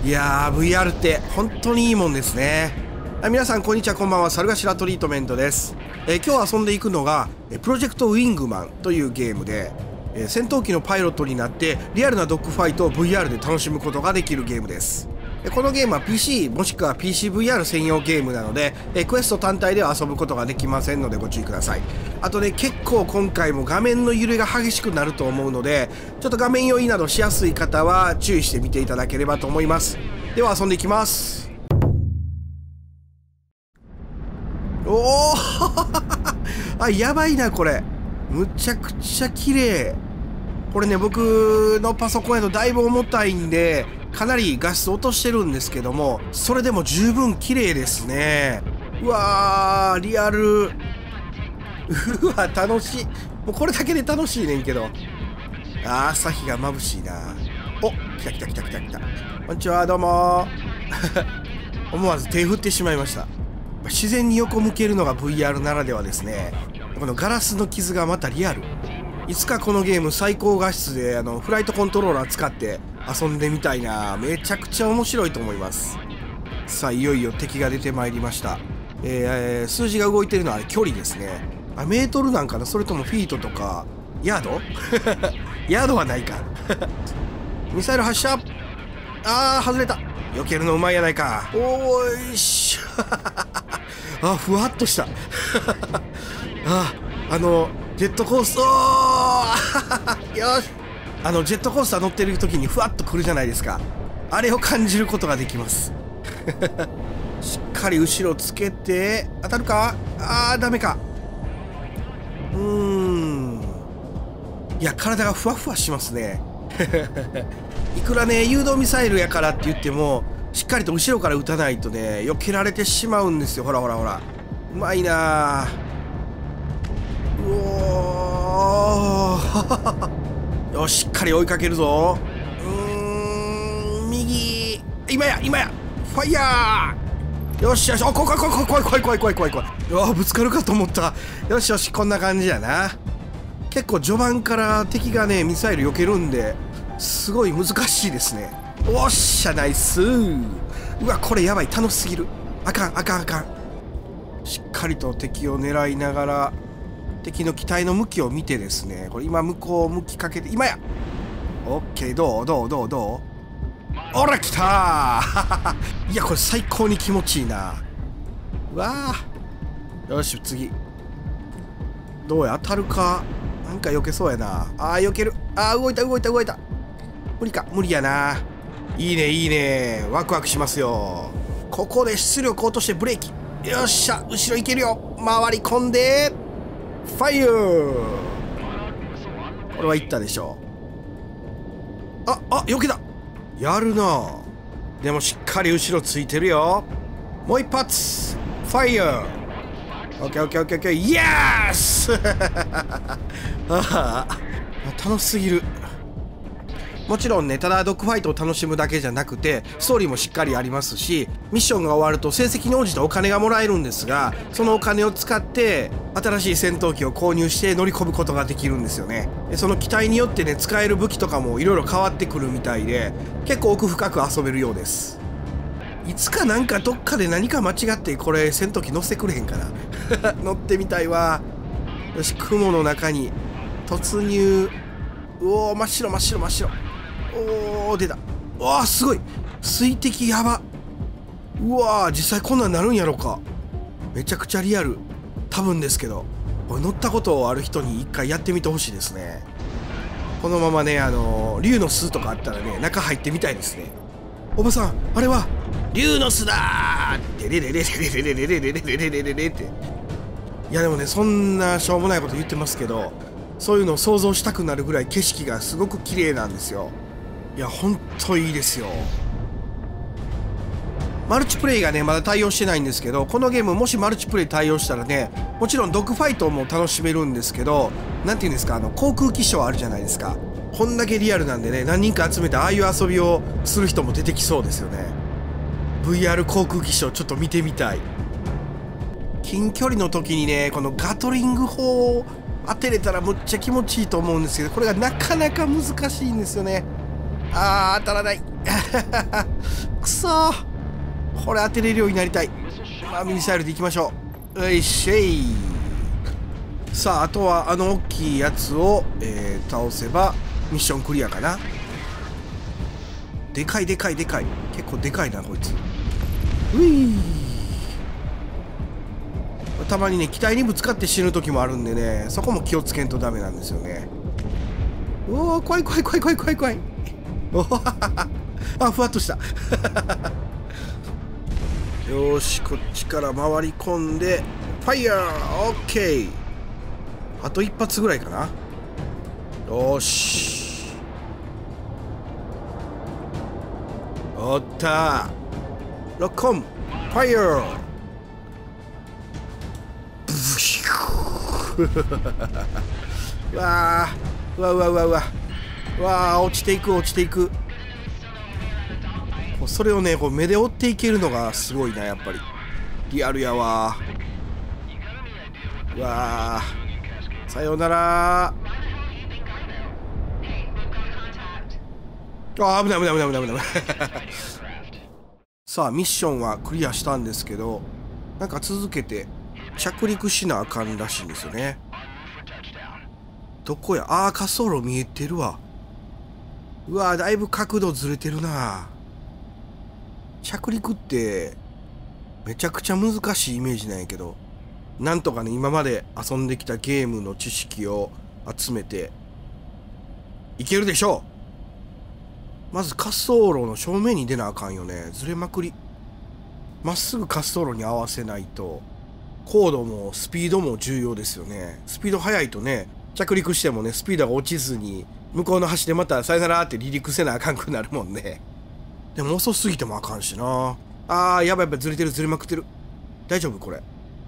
いやー VR って本当にいいもんですね。皆さんこんにちは、こんばんは。猿頭トリートメントです。今日遊んでいくのがプロジェクトウィングマンというゲームで、戦闘機のパイロットになってリアルなドッグファイトを VR で楽しむことができるゲームです。このゲームは PC もしくは PCVR 専用ゲームなので、クエスト単体では遊ぶことができませんのでご注意ください。あとね、結構今回も画面の揺れが激しくなると思うので、ちょっと画面酔いなどしやすい方は注意して見ていただければと思います。では遊んでいきます。おおあ、やばいなこれ。むちゃくちゃ綺麗。これね、僕のパソコンやとだいぶ重たいんでかなり画質落としてるんですけども、それでも十分綺麗ですね。うわー、リアル。うわ、楽しい。もうこれだけで楽しいねんけど。朝日が眩しいな。お、来た来た来た来た来た。こんにちは、どうも思わず手振ってしまいました。自然に横向けるのが VR ならではですね。このガラスの傷がまたリアル。いつかこのゲーム最高画質でフライトコントローラー使って遊んでみたいな。めちゃくちゃ面白いと思います。さあ、いよいよ敵が出てまいりました。数字が動いてるのは距離ですね。あ、メートルなんかな、それともフィートとかヤードヤードはないかミサイル発射。あー、外れた。避けるのうまいやないか。おーいしょあ、ふわっとしたあ、ジェットコースターよし、ジェットコースター乗ってる時にふわっと来るじゃないですか。あれを感じることができますしっかり後ろつけて、当たるか。あー、ダメか。いや、体がふわふわしますねいくらね、誘導ミサイルやからって言ってもしっかりと後ろから撃たないとね、避けられてしまうんですよ。ほらほらほら、うまいな。うおーよし、しっかり追いかけるぞ。右、今や今や、ファイヤー。よしよし、お、怖い怖い怖い怖い怖い怖い怖い怖い怖い。あ、ぶつかるかと思った。よしよし、こんな感じやな。結構序盤から敵がね、ミサイル避けるんですごい難しいですね。おっしゃ、ナイス。うわ、これやばい、楽しすぎる。あかんあかんあかん。しっかりと敵を狙いながら敵の機体の向きを見てですね、これ今向こう向きかけて、今や。オッケー、どうどうどうどう。おら、来たーいや、これ最高に気持ちいいな。うわー、よし、次どうや、当たるか。なんか避けそうやな。あー、避ける。あー、動いた動いた動いた。無理か、無理やな。いいねいいね、ワクワクしますよ。ここで出力落としてブレーキ。よっしゃ、後ろ行けるよ。回り込んでファイヤー。これはいったでしょう。あ、避けた。やるな。でもしっかり後ろついてるよ。もう一発ファイヤー。オッケーオッケーオッケーオッケー、イエスあ、楽しすぎる。もちろんね、ただドッグファイトを楽しむだけじゃなくてストーリーもしっかりありますし、ミッションが終わると成績に応じたお金がもらえるんですが、そのお金を使って新しい戦闘機を購入して乗り込むことができるんですよね。その機体によってね、使える武器とかもいろいろ変わってくるみたいで、結構奥深く遊べるようです。いつかなんかどっかで何か間違ってこれ戦闘機乗せてくれへんかな乗ってみたいわ。よし、雲の中に突入。うおー、真っ白真っ白真っ白。おお、出た。わあ、すごい。水滴やば。うわー、実際こんなんなるんやろか。めちゃくちゃリアル。多分ですけど、これ乗ったことある人に一回やってみてほしいですね。このままね、竜の巣とかあったらね、中入ってみたいですね。おばさん、あれは竜の巣だー。デレレレレレレレレレレレレレレレって。いやでもね、そんなしょうもないこと言ってますけど、そういうのを想像したくなるぐらい景色がすごく綺麗なんですよ。いや、ほんといいですよ。マルチプレイがね、まだ対応してないんですけど、このゲームもしマルチプレイ対応したらね、もちろんドッグファイトも楽しめるんですけど、なんていうんですか、航空機ショーあるじゃないですか。こんだけリアルなんでね、何人か集めてああいう遊びをする人も出てきそうですよね。VR 航空機ショーちょっと見てみたい。近距離の時にね、このガトリング砲を当てれたらむっちゃ気持ちいいと思うんですけど、これがなかなか難しいんですよね。あー、当たらないくそー。これ当てれるようになりたい。まあミサイルでいきましょう。よいしょい。さああとはあの大きいやつを、倒せばミッションクリアかな。でかいでかいでかい。結構でかいなこいつ。うい。たまにね機体にぶつかって死ぬ時もあるんでね、そこも気をつけんとダメなんですよね。おお怖い怖い怖い怖い怖い怖い。おあふわっとした。よーしこっちから回り込んでファイヤー。オッケー。あと一発ぐらいかな。よーしおったー。ロックオンファイヤー。うわーうわうわうわうわうわー落ちていく落ちていく。それをねこう目で追っていけるのがすごいなやっぱり。リアルやわー。うわーさようならー。あー危ない危ない危ない危ない危ない。さあミッションはクリアしたんですけど、なんか続けて着陸しなあかんらしいんですよね。どこや。あー滑走路見えてるわ。うわーだいぶ角度ずれてるな。着陸ってめちゃくちゃ難しいイメージなんやけど、なんとかね今まで遊んできたゲームの知識を集めていけるでしょう。まず滑走路の正面に出なあかんよね。ずれまくり。まっすぐ滑走路に合わせないと。高度もスピードも重要ですよね。スピード速いとね着陸してもねスピードが落ちずに向こうの端でまたさよならって離陸せなあかんくなるもんね。でも遅すぎてもあかんしな。あーやばいやばいずれてるずれまくってる。大丈夫これ。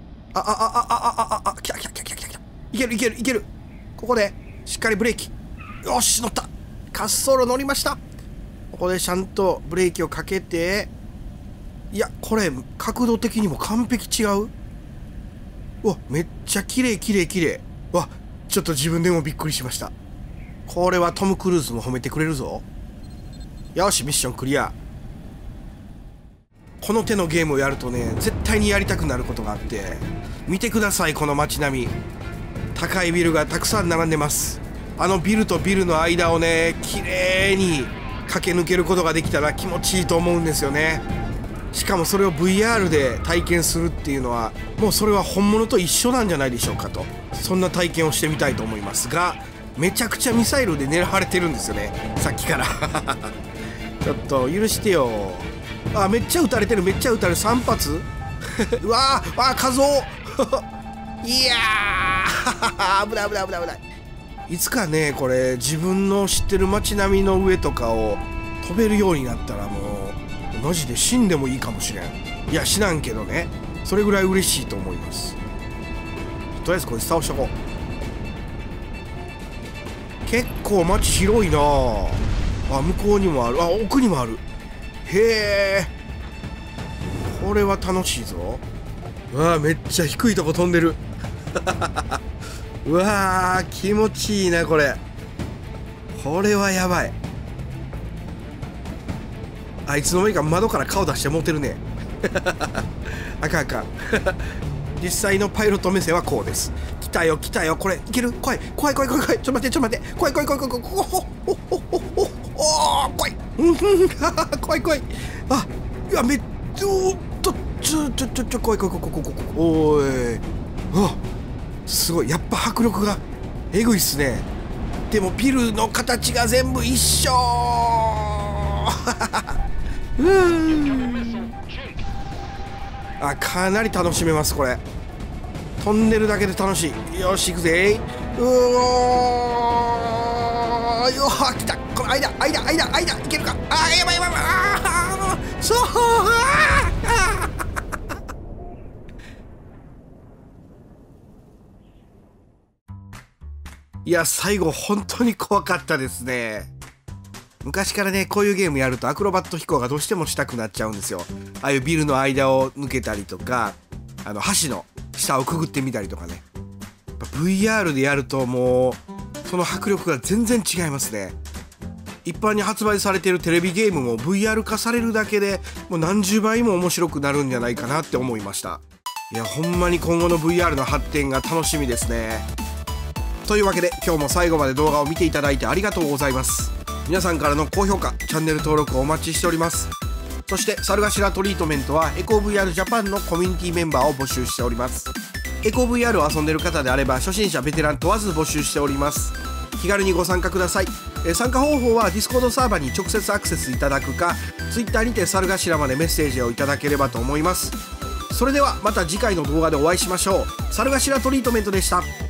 来た来た来た来た来た。いけるいけるいける。ここでしっかりブレーキ。よし乗った。滑走路乗りました。ここでちゃんとブレーキをかけて。いやこれ角度的にも完璧違う。うわめっちゃ綺麗綺麗綺麗。わちょっと自分でもびっくりしました。これはトム・クルーズも褒めてくれるぞ。よしミッションクリア。この手のゲームをやるとね絶対にやりたくなることがあって、見てくださいこの街並み。高いビルがたくさん並んでます。あのビルとビルの間をね綺麗に駆け抜けることができたら気持ちいいと思うんですよね。しかもそれを VR で体験するっていうのはもうそれは本物と一緒なんじゃないでしょうかと。そんな体験をしてみたいと思いますが、めちゃくちゃミサイルで狙われてるんですよねさっきからちょっと許してよ。あめっちゃ撃たれてるめっちゃ撃たれる。3発うわーわー数をいやー危ない危ない危ない危ない。いつかねこれ自分の知ってる街並みの上とかを飛べるようになったらもうマジで死んでもいいかもしれん。いや死なんけどねそれぐらい嬉しいと思います。とりあえずこれ倒しとこう。結構街広いなあ。向こうにもある。あ奥にもある。へえこれは楽しいぞ。うわめっちゃ低いとこ飛んでるうわ気持ちいいなこれ。これはやばい。あいつの間にか窓から顔出して持てるねあかんあかん実際のパイロット目線はこうです。来たよ来たよこれいける。怖い怖い怖い怖い怖い。ちょっと待ってちょっと待って。怖い怖い怖い怖い怖い怖い怖い怖い怖い。あいやめっちゃ怖い怖い怖い怖い怖い怖い。おい。うわすごいやっぱ迫力がえぐいっすね。でもビルの形が全部一緒あかなり楽しめますこれ。飛んでるだけで楽しい。よし行くぜ。うおーよー来た。この間いけるか。あやばいやばいやばい。あそういや最後本当に怖かったですね。昔からねこういうゲームやるとアクロバット飛行がどうしてもしたくなっちゃうんですよ。ああいうビルの間を抜けたりとか橋の下をくぐってみたりとかね。VR でやるともうその迫力が全然違いますね。 一般に発売されているテレビゲームも VR 化されるだけでもう何十倍も面白くなるんじゃないかなって思いました。いやほんまに今後の VR の発展が楽しみですね。というわけで今日も最後まで動画を見ていただいてありがとうございます。皆さんからの高評価、チャンネル登録をお待ちしております。そして猿頭トリートメントはエコー VR ジャパンのコミュニティメンバーを募集しております。エコー VR を遊んでいる方であれば初心者ベテラン問わず募集しております。気軽にご参加ください。参加方法は Discord サーバーに直接アクセスいただくか Twitter にて猿頭までメッセージをいただければと思います。それではまた次回の動画でお会いしましょう。猿頭トリートメントでした。